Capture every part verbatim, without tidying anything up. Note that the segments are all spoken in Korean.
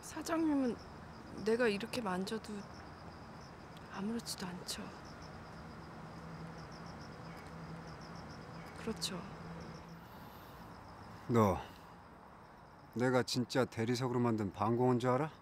사장님은 내가 이렇게 만져도 아무렇지도 않죠. 그렇죠. 너 내가 진짜 대리석으로 만든 방공인 줄 알아?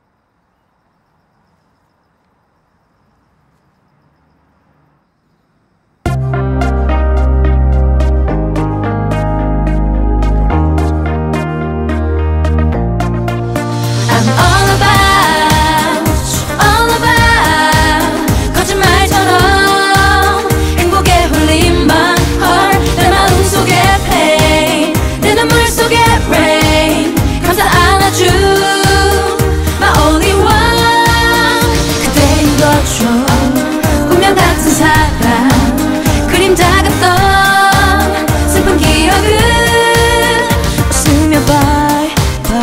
운명 같은 사랑 그림자 같던 슬픈 기억은 웃으며 bye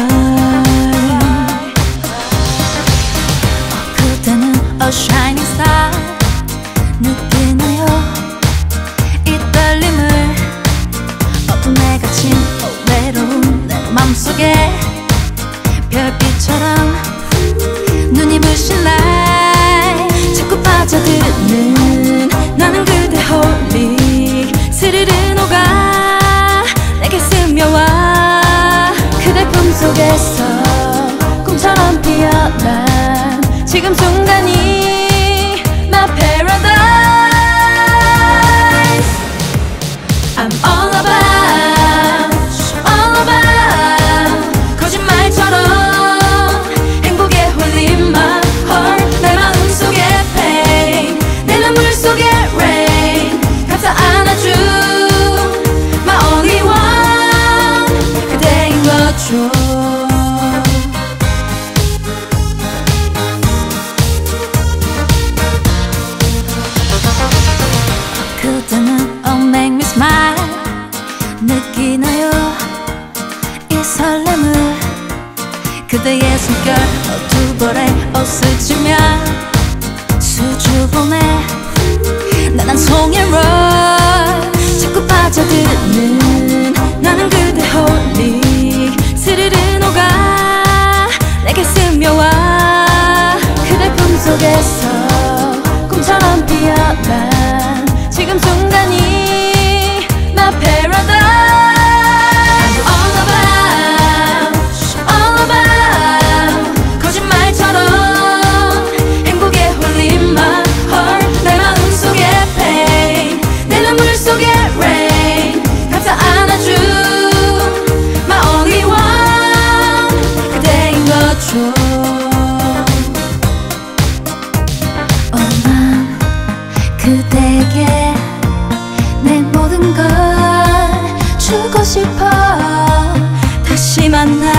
bye. 그대는 a shining star 느끼나요 이 떨림을 어둠에 갇힌 외로운 내 맘속에 별빛처럼 눈이 부신 날 빠져드는 나는 그대 홀리 스르르 녹아 내게 스며와 그대 품속에서 꿈처럼 피어난 지금 순간이 my paradise. I'm all about, all about 거짓말처럼 행복에 홀린 my heart 내 마음속에 속에 rain 감싸 안아준 my only one 그대인 거죠. 그대는 oh make me smile 느끼나요 이 설렘을 그대의 숨결 두 벌에 옷을 지며 수줍음에 난 한 송이 roll 자꾸 빠져드는 나는 그대 홀리 스르르 녹아 내게 스며와 그대 품속에서 꿈처럼 피어난 지금 순간이 my paradise. I'm all about, all about 거짓말처럼 행복에 홀린 my heart 내 마음속에 속에 rain 감싸 안아준 my only one 그대인 거죠. oh, 난 그대에게 내 모든 걸 주고 싶어 다시 만나